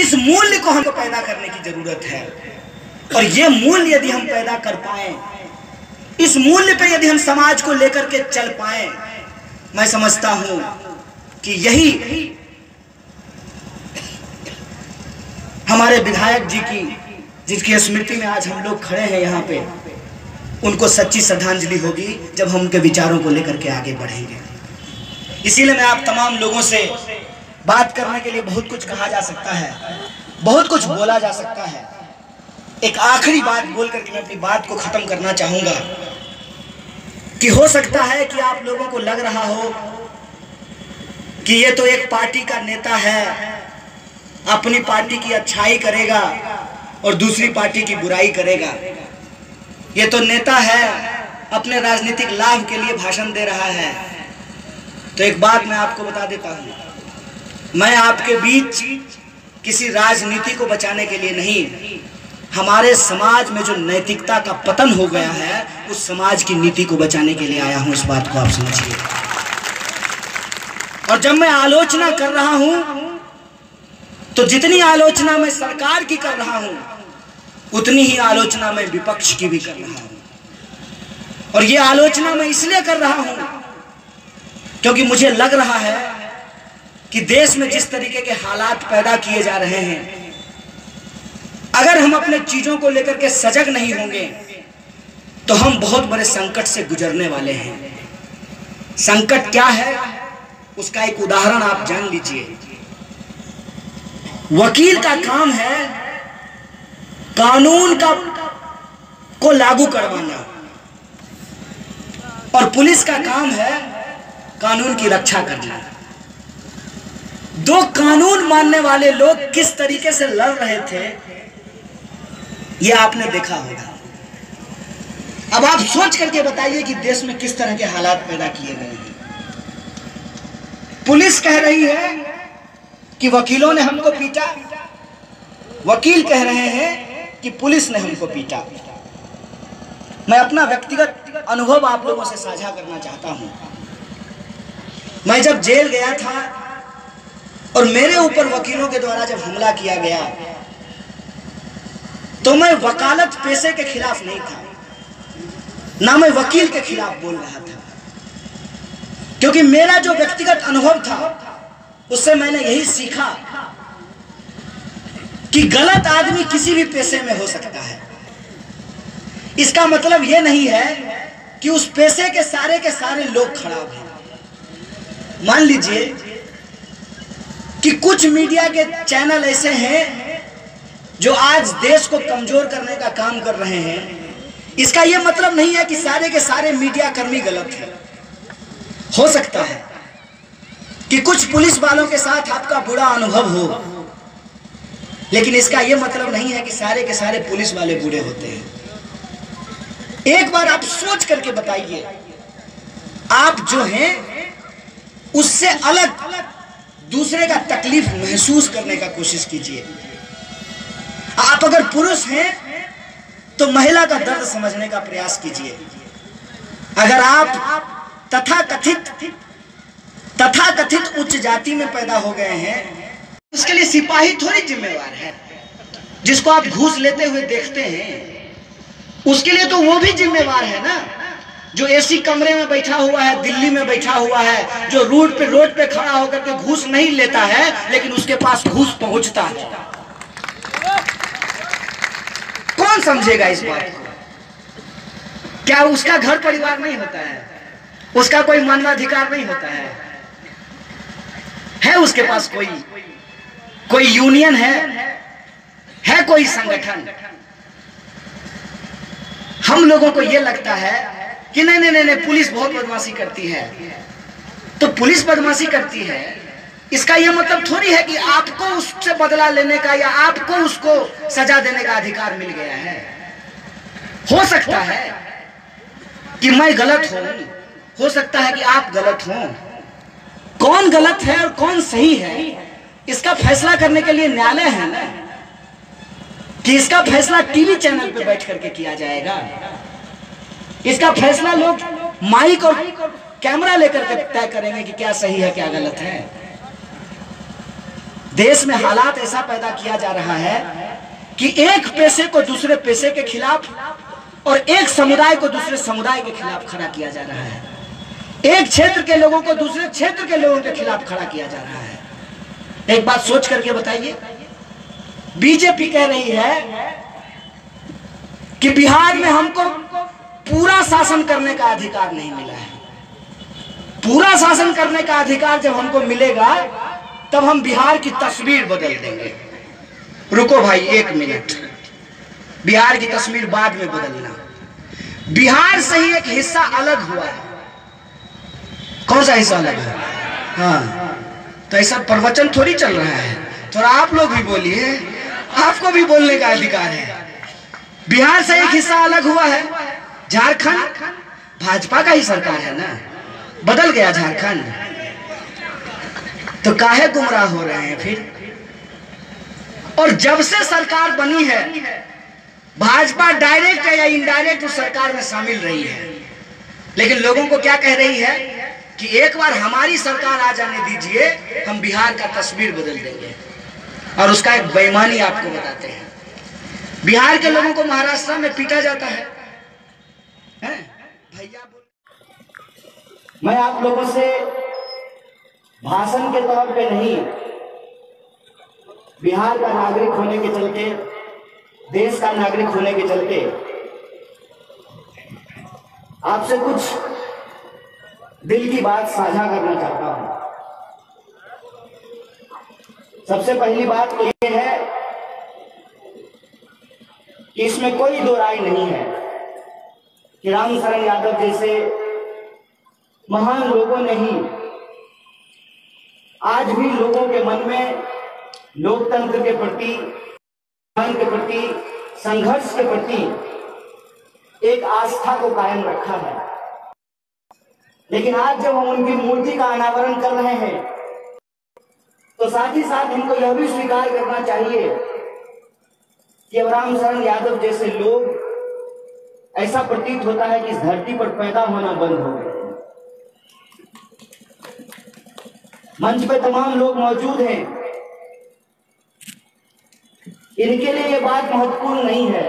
इस मूल्य को हमको पैदा करने की जरूरत है। और ये मूल्य यदि हम पैदा कर पाए, इस मूल्य पे यदि हम समाज को लेकर के चल पाए, मैं समझता हूं कि यही हमारे विधायक जी की, जिसकी स्मृति में आज हम लोग खड़े हैं यहाँ पे, उनको सच्ची श्रद्धांजलि होगी जब हम उनके विचारों को लेकर के आगे बढ़ेंगे। इसीलिए मैं आप तमाम लोगों से बात करने के लिए बहुत कुछ कहा जा सकता है, बहुत कुछ बोला जा सकता है। एक आखिरी बात बोल करके मैं अपनी बात को खत्म करना चाहूंगा कि हो सकता है कि आप लोगों को लग रहा हो कि ये तो एक पार्टी का नेता है, अपनी पार्टी की अच्छाई करेगा और दूसरी पार्टी की बुराई करेगा। ये तो नेता है, अपने राजनीतिक लाभ के लिए भाषण दे रहा है। तो एक बात मैं आपको बता देता हूं, मैं आपके बीच किसी राजनीति को बचाने के लिए नहीं, हमारे समाज में जो नैतिकता का पतन हो गया है उस समाज की नीति को बचाने के लिए आया हूं। इस बात को आप समझिए। और जब मैं आलोचना कर रहा हूं तो जितनी आलोचना मैं सरकार की कर रहा हूं उतनी ही आलोचना मैं विपक्ष की भी कर रहा हूं। और ये आलोचना मैं इसलिए कर रहा हूं क्योंकि मुझे लग रहा है कि देश में जिस तरीके के हालात पैदा किए जा रहे हैं, अगर हम अपने चीजों को लेकर के सजग नहीं होंगे तो हम बहुत बड़े संकट से गुजरने वाले हैं। संकट क्या है उसका एक उदाहरण आप जान लीजिए। वकील का काम है कानून को लागू करवाना और पुलिस का काम है कानून की रक्षा करना। दो कानून मानने वाले लोग किस तरीके से लड़ रहे थे ये आपने देखा होगा। अब आप सोच करके बताइए कि देश में किस तरह के हालात पैदा किए गए हैं। पुलिस कह रही है कि वकीलों ने हमको पीटा, वकील कह रहे हैं कि पुलिस ने हमको पीटा। मैं अपना व्यक्तिगत अनुभव आप लोगों से साझा करना चाहता हूं। मैं जब जेल गया था और मेरे ऊपर वकीलों के द्वारा जब हमला किया गया तो मैं वकालत पेशे के खिलाफ नहीं था, ना मैं वकील के खिलाफ बोल रहा था, क्योंकि मेरा जो व्यक्तिगत अनुभव था उससे मैंने यही सीखा कि गलत आदमी किसी भी पेशे में हो सकता है। इसका मतलब यह नहीं है कि उस पेशे के सारे लोग खराब हैं। मान लीजिए कि कुछ मीडिया के चैनल ऐसे हैं जो आज देश को कमजोर करने का काम कर रहे हैं। इसका यह मतलब नहीं है कि सारे के सारे मीडिया कर्मी गलत हैं। हो सकता है कि कुछ पुलिस वालों के साथ आपका बुरा अनुभव हो, लेकिन इसका यह मतलब नहीं है कि सारे के सारे पुलिस वाले बुरे होते हैं। एक बार आप सोच करके बताइए, आप जो हैं उससे अलग दूसरे का तकलीफ महसूस करने का कोशिश कीजिए। आप अगर पुरुष हैं तो महिला का दर्द समझने का प्रयास कीजिए। अगर आप तथाकथित उच्च जाति में पैदा हो गए हैं, उसके लिए सिपाही थोड़ी जिम्मेवार है। जिसको आप घूस लेते हुए देखते हैं उसके लिए तो वो भी जिम्मेवार है ना, जो एसी कमरे में बैठा हुआ है, दिल्ली में बैठा हुआ है, जो रोड पे खड़ा होकर के घूस नहीं लेता है लेकिन उसके पास घूस पहुंचता है। कौन समझेगा इस बात को? क्या उसका घर परिवार नहीं होता है? उसका कोई मानवाधिकार नहीं होता है उसके पास कोई यूनियन है कोई संगठन? हम लोगों को यह लगता है कि नहीं, पुलिस बहुत बदमाशी करती है। तो पुलिस बदमाशी करती है इसका यह मतलब थोड़ी है कि आपको उससे बदला लेने का या आपको उसको सजा देने का अधिकार मिल गया है। हो सकता है कि मैं गलत हूं, हो सकता है कि आप गलत हों। कौन गलत है और कौन सही है इसका फैसला करने के लिए न्यायालय है ना, कि इसका फैसला टीवी चैनल पे बैठ करके किया जाएगा। इसका फैसला लोग माइक और कैमरा लेकर के तय करेंगे कि क्या सही है क्या गलत है। देश में हालात ऐसा पैदा किया जा रहा है कि एक पेशे को दूसरे पेशे के खिलाफ और एक समुदाय को दूसरे समुदाय के खिलाफ खड़ा किया जा रहा है, एक क्षेत्र के लोगों को दूसरे क्षेत्र के लोगों के खिलाफ खड़ा किया जा रहा है। एक बात सोच करके बताइए, बीजेपी कह रही है कि बिहार में हमको पूरा शासन करने का अधिकार नहीं मिला है। पूरा शासन करने का अधिकार जब हमको मिलेगा तब हम बिहार की तस्वीर बदल देंगे। रुको भाई, एक मिनट, बिहार की तस्वीर बाद में बदलना। बिहार से ही एक हिस्सा अलग हुआ है। कौन सा हिस्सा अलग है? हाँ, तो ऐसा प्रवचन थोड़ी चल रहा है, थोड़ा आप लोग भी बोलिए, आपको भी बोलने का अधिकार है। बिहार से एक हिस्सा अलग हुआ है, झारखंड भाजपा का ही सरकार है ना, बदल गया झारखंड, तो काहे गुमराह हो रहे हैं फिर? और जब से सरकार बनी है भाजपा डायरेक्ट या इनडायरेक्ट उस सरकार में शामिल रही है, लेकिन लोगों को क्या कह रही है कि एक बार हमारी सरकार आ जाने दीजिए, हम बिहार का तस्वीर बदल देंगे। और उसका एक बेईमानी आपको बताते हैं। बिहार के लोगों को महाराष्ट्र में पीटा जाता है, भैया। मैं आप लोगों से भाषण के तौर पे नहीं, बिहार का नागरिक होने के चलते, देश का नागरिक होने के चलते आपसे कुछ दिल की बात साझा करना चाहता हूं। सबसे पहली बात तो ये है कि इसमें कोई दो राय नहीं है कि रामशरण यादव जैसे महान लोगों ने ही आज भी लोगों के मन में लोकतंत्र के प्रति, के प्रति, संघर्ष के प्रति एक आस्था को कायम रखा है। लेकिन आज जब हम उनकी मूर्ति का अनावरण कर रहे हैं तो साथ ही साथ हमको यह भी स्वीकार करना चाहिए कि अब रामशरण यादव जैसे लोग, ऐसा प्रतीत होता है कि इस धरती पर पैदा होना बंद हो गए। मंच पे तमाम लोग मौजूद हैं, इनके लिए यह बात महत्वपूर्ण नहीं है।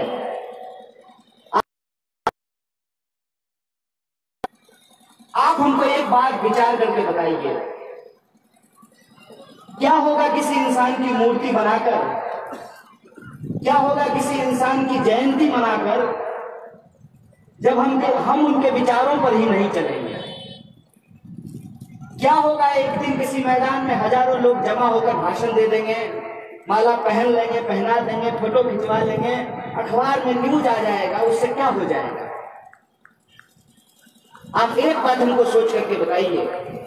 आप हमको एक बात विचार करके बताइए, क्या होगा किसी इंसान की मूर्ति बनाकर, क्या होगा किसी इंसान की जयंती मनाकर जब हम उनके विचारों पर ही नहीं चलेंगे? क्या होगा एक दिन किसी मैदान में हजारों लोग जमा होकर भाषण दे देंगे, माला पहन लेंगे, पहना देंगे, फोटो खिंचवा लेंगे, अखबार में न्यूज आ जाएगा, उससे क्या हो जाएगा? आप एक बात हमको सोच करके बताइए।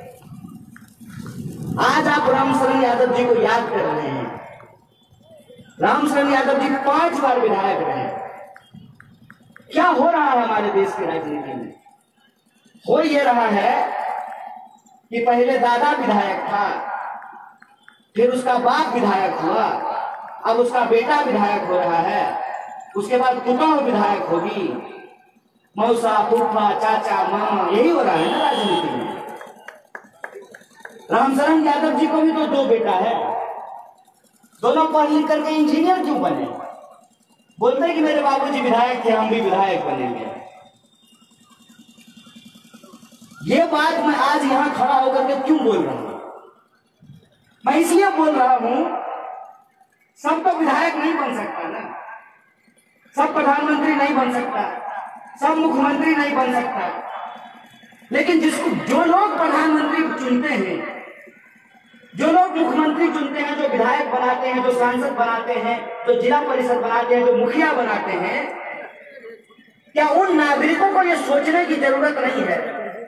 आज आप रामशरण यादव जी को याद कर रहे हैं। रामशरण यादव जी 5 बार विधायक रहे। क्या हो रहा है हमारे देश की राजनीति में? हो ये रहा है कि पहले दादा विधायक था, फिर उसका बाप विधायक हुआ, अब उसका बेटा विधायक हो रहा है, उसके बाद पुतौह विधायक होगी, मौसा, फूफा, चाचा, मामा, यही हो रहा है ना राजनीति में। रामशरण यादव जी को भी तो 2 बेटा है, दोनों पढ़ लिख करके इंजीनियर क्यों बने? बोलते कि मेरे बाबूजी विधायक थे, हम भी विधायक बनेंगे। ये बात मैं आज यहां खड़ा होकर के क्यों बोल रहा हूं? मैं इसलिए बोल रहा हूं, सब तो विधायक नहीं बन सकता ना, सब प्रधानमंत्री नहीं बन सकता, सब मुख्यमंत्री नहीं बन सकता, लेकिन जो लोग प्रधानमंत्री चुनते हैं, जो लोग मुख्यमंत्री चुनते हैं, जो विधायक बनाते हैं, जो सांसद बनाते हैं, जो जिला परिषद बनाते हैं, जो मुखिया बनाते हैं, क्या उन नागरिकों को यह सोचने की जरूरत नहीं है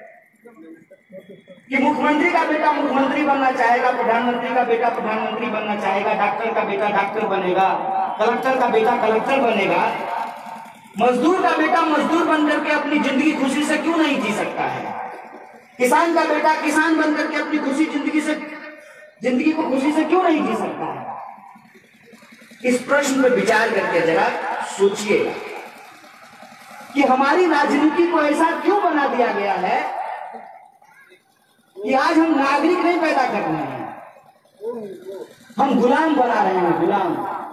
कि मुख्यमंत्री का बेटा मुख्यमंत्री बनना चाहेगा, प्रधानमंत्री का बेटा प्रधानमंत्री बनना चाहेगा, डॉक्टर का बेटा डॉक्टर बनेगा, कलेक्टर का बेटा कलेक्टर बनेगा, मजदूर का बेटा मजदूर बनकर के अपनी जिंदगी खुशी से क्यों नहीं जी सकता है? किसान का बेटा किसान बनकर के अपनी जिंदगी को खुशी से क्यों नहीं जी सकता है? इस प्रश्न पर विचार करके जरा सोचिएगा कि हमारी राजनीति को ऐसा क्यों बना दिया गया है कि आज हम नागरिक नहीं पैदा कर रहे हैं, हम गुलाम बना रहे हैं, गुलाम।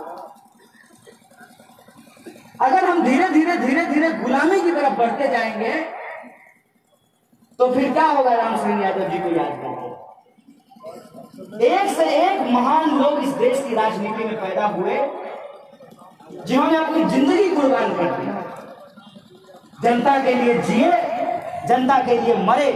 अगर हम धीरे धीरे धीरे धीरे गुलामी की तरफ बढ़ते जाएंगे तो फिर क्या होगा? राम सिंह यादव जी को याद करके एक से एक महान लोग इस देश की राजनीति में पैदा हुए जिन्होंने अपनी जिंदगी कुर्बान कर दी, जनता के लिए जिए, जनता के लिए मरे।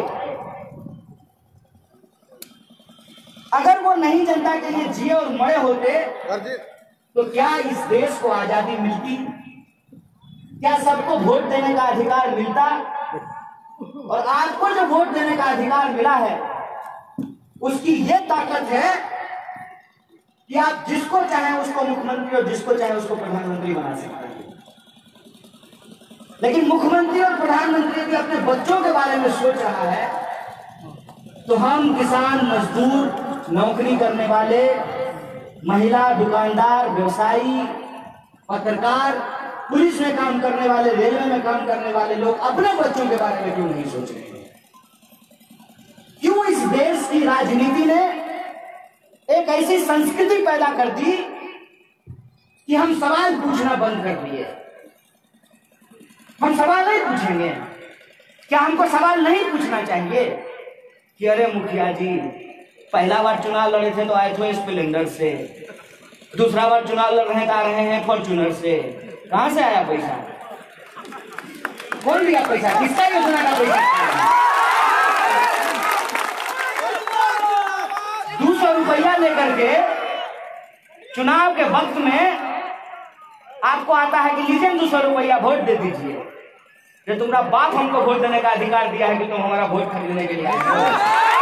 अगर वो नहीं जनता के लिए जिए और मरे होते तो क्या इस देश को आजादी मिलती? क्या सबको वोट देने का अधिकार मिलता? और आपको जो वोट देने का अधिकार मिला है उसकी ये ताकत है कि आप जिसको चाहें उसको मुख्यमंत्री और जिसको चाहें उसको प्रधानमंत्री बना सकते हैं। लेकिन मुख्यमंत्री और प्रधानमंत्री भी अपने बच्चों के बारे में सोच रहा है तो हम किसान, मजदूर, नौकरी करने वाले, महिला, दुकानदार, व्यवसायी, पत्रकार, पुलिस में काम करने वाले, रेलवे में काम करने वाले लोग अपने बच्चों के बारे में क्यों नहीं सोच रहे हैं? क्यों इस देश की राजनीति ने एक ऐसी संस्कृति पैदा कर दी कि हम सवाल पूछना बंद कर दिए? हम सवाल नहीं पूछेंगे। क्या हमको सवाल नहीं पूछना चाहिए कि अरे मुखिया जी, पहला बार चुनाव लड़े थे तो आए थे स्प्लेंडर से, दूसरा बार चुनाव लड़ रहे आ रहे हैं फॉर्च्यूनर से, कहां से आया पैसा? कौन दिया पैसा? किसका योजना का पैसा? 200 रुपया लेकर के चुनाव के वक्त में आपको आता है कि लीजिए 200 रुपया, वोट दे दीजिए। ये तुम्हारा बाप हमको वोट देने का अधिकार दिया है कि तुम हमारा वोट खरीदने के लिए आए हो।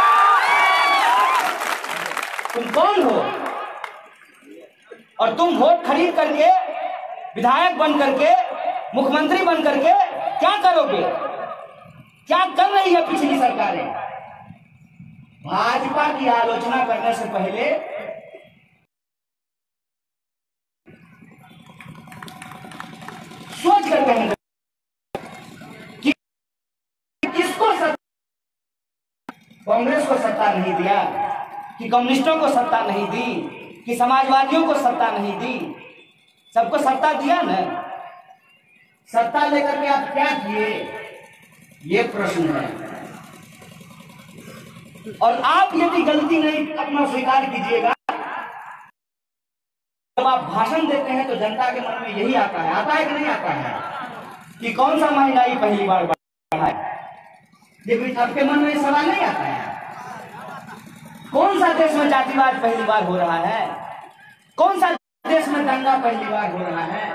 तुम कौन हो? और तुम वोट खरीद करके, विधायक बन करके, मुख्यमंत्री बन करके क्या करोगे? क्या कर रही है पिछली सरकारें? भाजपा की आलोचना करने से पहले सोच कर कहना कि किसको कांग्रेस को सत्ता नहीं दिया, कि कम्युनिस्टों को सत्ता नहीं दी, कि समाजवादियों को सत्ता नहीं दी, सबको सत्ता दिया ना। सत्ता लेकर के आप क्या किए, ये प्रश्न है। और आप यदि गलती नहीं अपना स्वीकार कीजिएगा, जब आप भाषण देते हैं तो जनता के मन में यही आता है कि नहीं आता है कि कौन सा महंगाई पहली बार बढ़ा है? लेकिन आपके मन में सवाल नहीं आता है कौन सा देश में जातिवाद पहली बार हो रहा है, कौन सा देश में दंगा पहली बार हो रहा है,